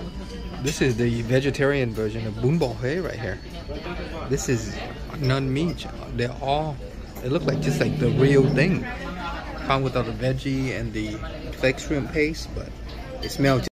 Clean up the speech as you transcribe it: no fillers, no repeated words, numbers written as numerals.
This is the vegetarian version of bún bò Huế right here. This is non-meat. They're all, it look like just like the real thing. Found without the veggie and the flake shrimp paste, but it smells